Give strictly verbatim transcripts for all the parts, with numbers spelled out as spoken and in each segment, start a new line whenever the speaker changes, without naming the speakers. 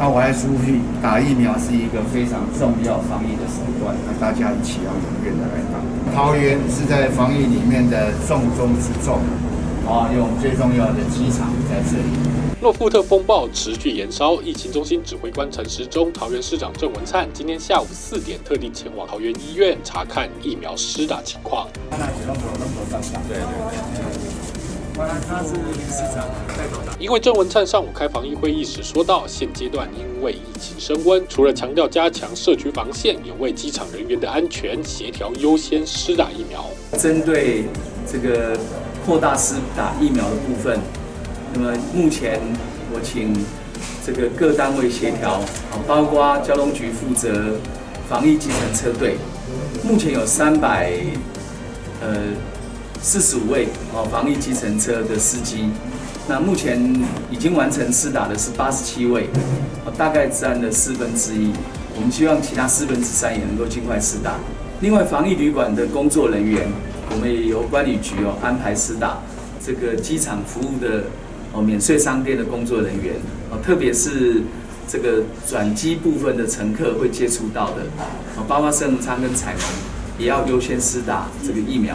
那我还呼吁，打疫苗是一个非常重要防疫的手段，那大家一起要踊跃的来打。桃园是在防疫里面的重中之重，啊，用最重要的机场在这里。
诺富特风暴持续延烧，疫情中心指挥官陈时中、桃园市长郑文灿今天下午四点特地前往桃园医院查看疫苗施打情况。
对对对。他是理事长，
因为郑文灿上午开防疫会议时说到，现阶段因为疫情升温，除了强调加强社区防线，也为机场人员的安全协调优先施打疫苗。
针对这个扩大施打疫苗的部分，那么目前我请这个各单位协调，包括交通局负责防疫计程车队，目前有三百呃。四十五位哦，防疫计程车的司机，那目前已经完成施打的是八十七位，大概占了四分之一。我们希望其他四分之三也能够尽快施打。另外，防疫旅馆的工作人员，我们也由管理局哦安排施打这个机场服务的哦免税商店的工作人员哦，特别是这个转机部分的乘客会接触到的哦，包括生农仓跟采农也要优先施打这个疫苗。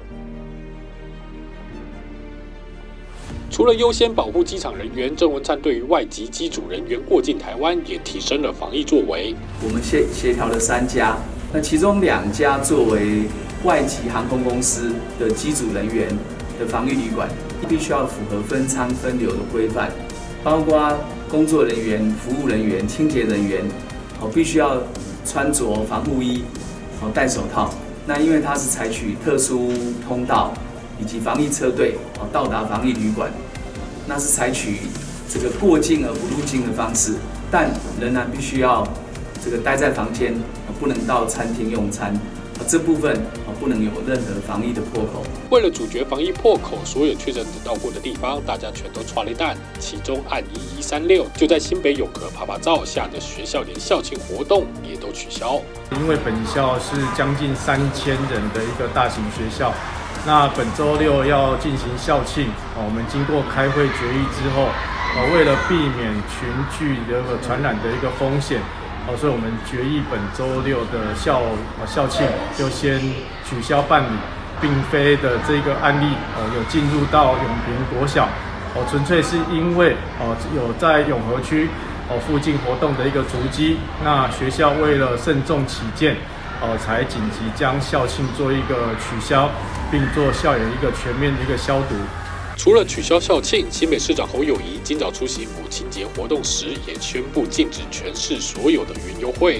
除了优先保护机场人员，郑文灿对于外籍机组人员过境台湾也提升了防疫作为。
我们协协调了三家，那其中两家作为外籍航空公司的机组人员的防疫旅馆，必须要符合分舱分流的规范，包括工作人员、服务人员、清洁人员，哦，必须要穿着防护衣，哦，戴手套。那因为它是采取特殊通道以及防疫车队，哦，到达防疫旅馆。那是采取这个过境而不入境的方式，但仍然必须要这个待在房间，不能到餐厅用餐。这部分不能有任何防疫的破口。
为了阻绝防疫破口，所有确诊者到过的地方，大家全都唰了蛋。其中按一一三六就在新北永和爬爬照下的学校，连校庆活动也都取消。
因为本校是将近三千人的一个大型学校。那本周六要进行校庆，我们经过开会决议之后，为了避免群聚的传染的一个风险，所以我们决议本周六的校校庆就先取消办理，并非的这个案例有进入到永平国小，纯粹是因为有在永和区附近活动的一个足迹，那学校为了慎重起见。哦，才紧急将校庆做一个取消，并做校园一个全面的一个消毒。
除了取消校庆，新北市长侯友宜今早出席母亲节活动时，也宣布禁止全市所有的园游会。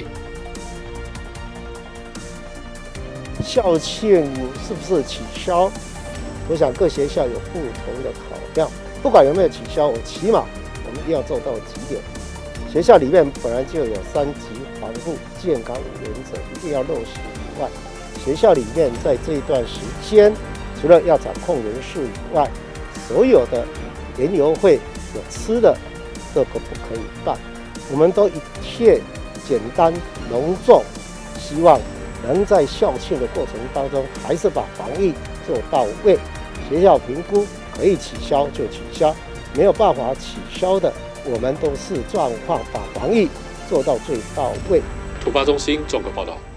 校庆是不是取消？我想各学校有不同的考量。不管有没有取消，我起码我们一定要做到几点。学校里面本来就有三级防护健康原则，一定要落实以外，学校里面在这一段时间，除了要掌控人数以外，所有的园游会有吃的，这个不可以办。我们都一切简单隆重，希望能在校庆的过程当中，还是把防疫做到位。学校评估可以取消就取消，没有办法取消的，我们都视状况把防疫做到最到位。
突发中心综合报道。